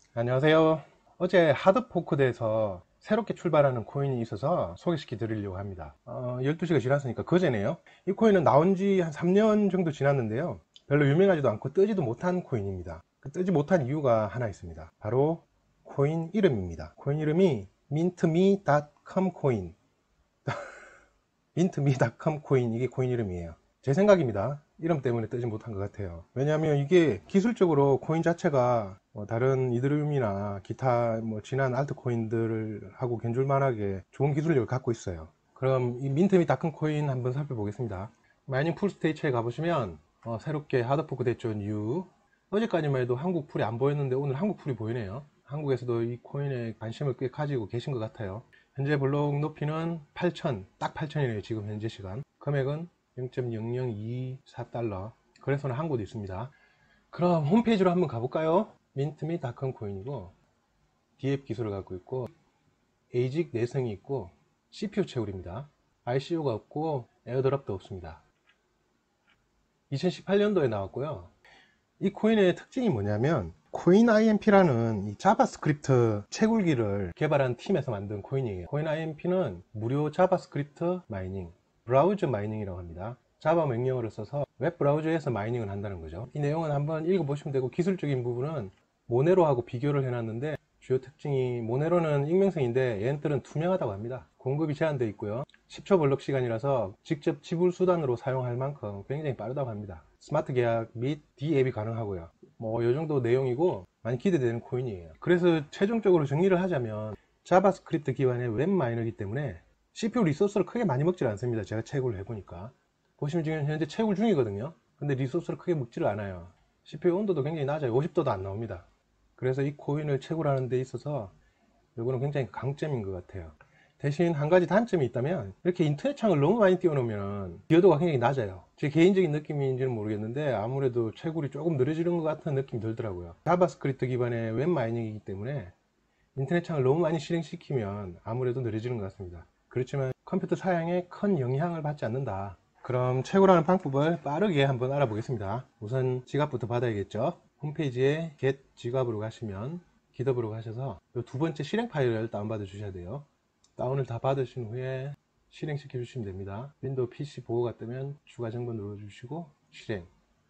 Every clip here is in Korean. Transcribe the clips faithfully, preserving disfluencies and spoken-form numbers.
안녕하세요. 어제 하드포크대에서 새롭게 출발하는 코인이 있어서 소개시켜 드리려고 합니다. 어, 열두 시가 지났으니까 그제네요. 이 코인은 나온 지 한 삼 년 정도 지났는데요. 별로 유명하지도 않고 뜨지도 못한 코인입니다. 그 뜨지 못한 이유가 하나 있습니다. 바로 코인 이름입니다. 코인 이름이 민트미 닷컴 코인. 민트미 닷컴 코인, 이게 코인 이름이에요. 제 생각입니다. 이름 때문에 뜨지 못한 것 같아요. 왜냐하면 이게 기술적으로 코인 자체가 뭐 다른 이더리움이나 기타 뭐 지난 알트코인들하고 견줄만하게 좋은 기술력을 갖고 있어요. 그럼 이 민트미 닷컴 코인 한번 살펴보겠습니다. 마이닝 풀 스테이츠에 가보시면 어, 새롭게 하드포크 됐죠. 뉴. 어제까지만 해도 한국 풀이 안 보였는데 오늘 한국 풀이 보이네요. 한국에서도 이 코인에 관심을 꽤 가지고 계신 것 같아요. 현재 블록 높이는 팔천, 딱 팔천이네요. 지금 현재 시간. 금액은 영 점 영영이사 달러. 거래소는 한 곳 있습니다. 그럼 홈페이지로 한번 가볼까요? 민트미 닷컴 코인이고 디앱 기술을 갖고 있고 에이직 내성이 있고 씨피유 채굴입니다. 아이씨유가 없고 에어드랍도 없습니다. 이천십팔 년도에 나왔고요. 이 코인의 특징이 뭐냐면 코인 아이엠피라는 이 자바스크립트 채굴기를 개발한 팀에서 만든 코인이에요. 코인 아이엠피는 무료 자바스크립트 마이닝, 브라우저 마이닝이라고 합니다. 자바 명령어를 써서 웹 브라우저에서 마이닝을 한다는 거죠. 이 내용은 한번 읽어보시면 되고, 기술적인 부분은 모네로하고 비교를 해놨는데 주요 특징이, 모네로는 익명성인데 얘네들은 투명하다고 합니다. 공급이 제한되어 있고요. 십 초 블록 시간이라서 직접 지불 수단으로 사용할 만큼 굉장히 빠르다고 합니다. 스마트 계약 및 디앱이 가능하고요. 뭐 이 정도 내용이고 많이 기대되는 코인이에요. 그래서 최종적으로 정리를 하자면 자바스크립트 기반의 웹 마이너이기 때문에 씨피유 리소스를 크게 많이 먹질 않습니다. 제가 채굴을 해보니까 보시면 지금 현재 채굴 중이거든요. 근데 리소스를 크게 먹지를 않아요. 씨피유 온도도 굉장히 낮아요. 오십 도도 안 나옵니다. 그래서 이 코인을 채굴하는 데 있어서 이거는 굉장히 강점인 것 같아요. 대신 한 가지 단점이 있다면, 이렇게 인터넷 창을 너무 많이 띄워놓으면 기여도가 굉장히 낮아요. 제 개인적인 느낌인지는 모르겠는데 아무래도 채굴이 조금 느려지는 것 같은 느낌이 들더라고요. 자바스크립트 기반의 웹 마이닝이기 때문에 인터넷 창을 너무 많이 실행시키면 아무래도 느려지는 것 같습니다. 그렇지만 컴퓨터 사양에 큰 영향을 받지 않는다. 그럼 채굴하는 방법을 빠르게 한번 알아보겠습니다. 우선 지갑부터 받아야겠죠. 홈페이지에 get 지갑으로 가시면 기덥으로 가셔서 이 두 번째 실행 파일을 다운받아 주셔야 돼요. 다운을 다 받으신 후에 실행시켜 주시면 됩니다. 윈도우 피씨 보호가 뜨면 추가 정보 눌러주시고 실행.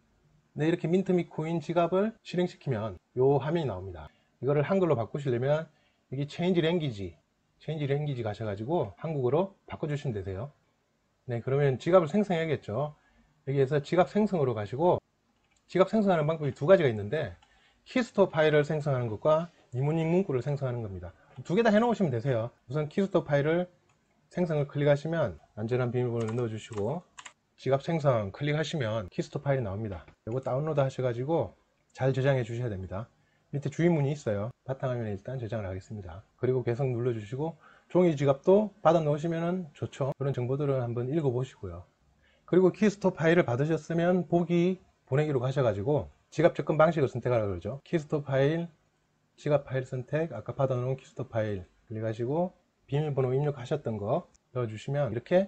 네, 이렇게 민트미 코인 지갑을 실행시키면 이 화면이 나옵니다. 이거를 한글로 바꾸시려면 여기 체인지 랭귀지 체인지 랭귀지 가셔가지고 한국어로 바꿔주시면 되세요. 네, 그러면 지갑을 생성해야겠죠. 여기에서 지갑 생성으로 가시고, 지갑 생성하는 방법이 두 가지가 있는데 키스토어 파일을 생성하는 것과 이문익 문구를 생성하는 겁니다. 두 개 다 해놓으시면 되세요. 우선 키스토어 파일을 생성을 클릭하시면 안전한 비밀번호를 넣어주시고, 지갑 생성 클릭하시면 키스토어 파일이 나옵니다. 이거 다운로드 하셔가지고 잘 저장해 주셔야 됩니다. 밑에 주의문이 있어요. 바탕화면에 일단 저장을 하겠습니다. 그리고 계속 눌러주시고, 종이 지갑도 받아 놓으시면 좋죠. 그런 정보들은 한번 읽어 보시고요. 그리고 키스토어 파일을 받으셨으면 보기 보내기로 가셔가지고 지갑 접근 방식을 선택하라 그러죠. 키스토어 파일, 지갑 파일 선택, 아까 받아놓은 키스토어 파일 클릭하시고 비밀번호 입력하셨던 거 넣어주시면 이렇게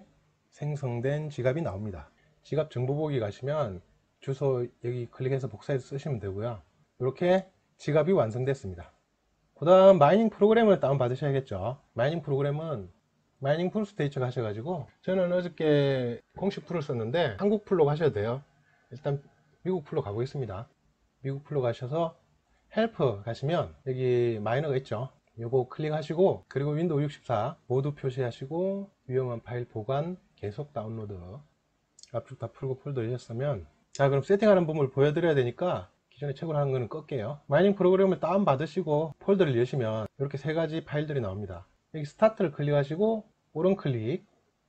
생성된 지갑이 나옵니다. 지갑 정보 보기 가시면 주소 여기 클릭해서 복사해서 쓰시면 되고요. 이렇게 지갑이 완성됐습니다. 그 다음 마이닝 프로그램을 다운 받으셔야겠죠. 마이닝 프로그램은 마이닝 풀 스테이츠 가셔가지고, 저는 어저께 공식 풀을 썼는데 한국 풀로 가셔야 돼요. 일단 미국 풀로 가보겠습니다. 미국 풀로 가셔서 헬프 가시면 여기 마이너가 있죠. 요거 클릭하시고, 그리고 윈도우 육십사 모두 표시하시고 위험한 파일 보관, 계속 다운로드 압축 다 풀고 폴더 하셨으면, 자 그럼 세팅하는 부분을 보여드려야 되니까 기존에 채굴하는 거는 껐게요. 마이닝 프로그램을 다운 받으시고 폴더를 여시면 이렇게 세 가지 파일들이 나옵니다. 여기 스타트를 클릭하시고 오른 클릭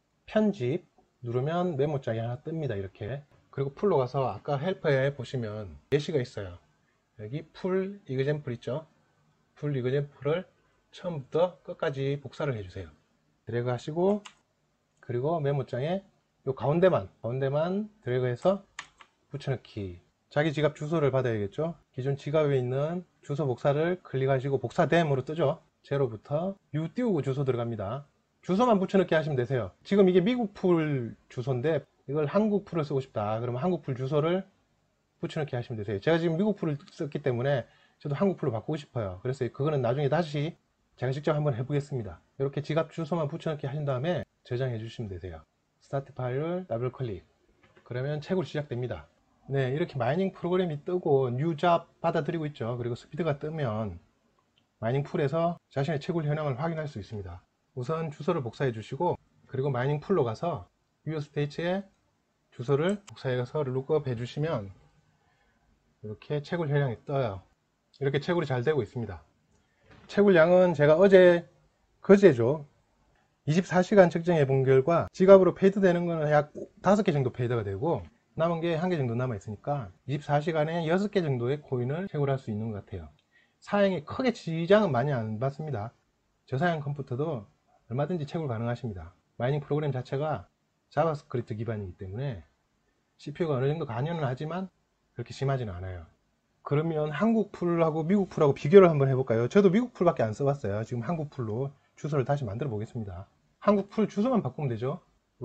편집 누르면 메모장이 하나 뜹니다. 이렇게. 그리고 풀로 가서 아까 헬퍼에 보시면 예시가 있어요. 여기 풀 이그젠플 있죠. 풀 이그젠플을 처음부터 끝까지 복사를 해주세요. 드래그 하시고, 그리고 메모장에 요 가운데만 가운데만 드래그해서 붙여넣기. 자기 지갑 주소를 받아야겠죠. 기존 지갑에 있는 주소 복사를 클릭하시고 복사됨으로 뜨죠. 제로부터 U 띄우고 주소 들어갑니다. 주소만 붙여넣기 하시면 되세요. 지금 이게 미국 풀 주소인데 이걸 한국 풀을 쓰고 싶다 그러면 한국 풀 주소를 붙여넣기 하시면 되세요. 제가 지금 미국 풀을 썼기 때문에 저도 한국 풀로 바꾸고 싶어요. 그래서 그거는 나중에 다시 제가 직접 한번 해보겠습니다. 이렇게 지갑 주소만 붙여넣기 하신 다음에 저장해 주시면 되세요. 스타트 파일을 더블 클릭, 그러면 채굴 시작됩니다. 네, 이렇게 마이닝 프로그램이 뜨고 뉴 잡 받아들이고 있죠. 그리고 스피드가 뜨면 마이닝 풀에서 자신의 채굴 현황을 확인할 수 있습니다. 우선 주소를 복사해 주시고, 그리고 마이닝 풀로 가서 뷰어 스테이츠에 주소를 복사해서 룩업 해 주시면 이렇게 채굴 현황이 떠요. 이렇게 채굴이 잘 되고 있습니다. 채굴량은 제가 어제 그제죠 이십사 시간 측정해 본 결과 지갑으로 페이드 되는 거는 약 다섯 개 정도 페이드가 되고 남은 게 한 개 정도 남아 있으니까 이십사 시간에 여섯 개 정도의 코인을 채굴할 수 있는 것 같아요. 사양이 크게 지장은 많이 안 받습니다. 저사양 컴퓨터도 얼마든지 채굴 가능하십니다. 마이닝 프로그램 자체가 자바스크립트 기반이기 때문에 씨피유가 어느 정도 관여는 하지만 그렇게 심하지는 않아요. 그러면 한국 풀하고 미국 풀하고 비교를 한번 해볼까요? 저도 미국 풀밖에 안 써봤어요. 지금 한국 풀로 주소를 다시 만들어 보겠습니다. 한국 풀 주소만 바꾸면 되죠.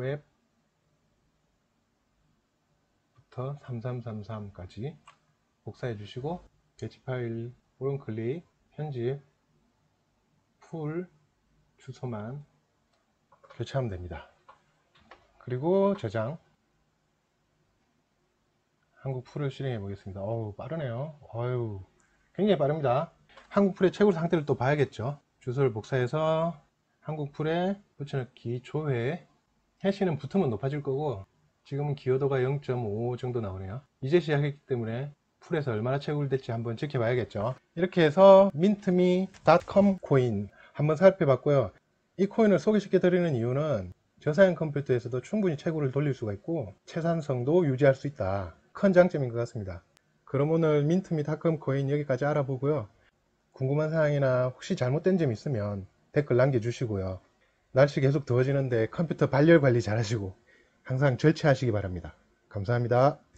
웹부터 삼삼삼삼까지 복사해 주시고 배치 파일 오른 클릭, 편집, 풀 주소만 교체하면 됩니다. 그리고 저장. 한국 풀을 실행해 보겠습니다. 어우, 빠르네요. 어유, 굉장히 빠릅니다. 한국 풀의 채굴 상태를 또 봐야겠죠. 주소를 복사해서 한국 풀에 붙여넣기 조회. 해시는 붙으면 높아질 거고 지금은 기여도가 영 점 오 정도 나오네요. 이제 시작했기 때문에 풀에서 얼마나 채굴될지 한번 지켜봐야겠죠. 이렇게 해서 민트미 닷컴 코인 한번 살펴봤고요. 이 코인을 소개시켜 드리는 이유는 저사양 컴퓨터에서도 충분히 채굴을 돌릴 수가 있고 채산성도 유지할 수 있다. 큰 장점인 것 같습니다. 그럼 오늘 민트미 닷컴 코인 여기까지 알아보고요. 궁금한 사항이나 혹시 잘못된 점 있으면 댓글 남겨주시고요. 날씨 계속 더워지는데 컴퓨터 발열 관리 잘 하시고 항상 절제하시기 바랍니다. 감사합니다.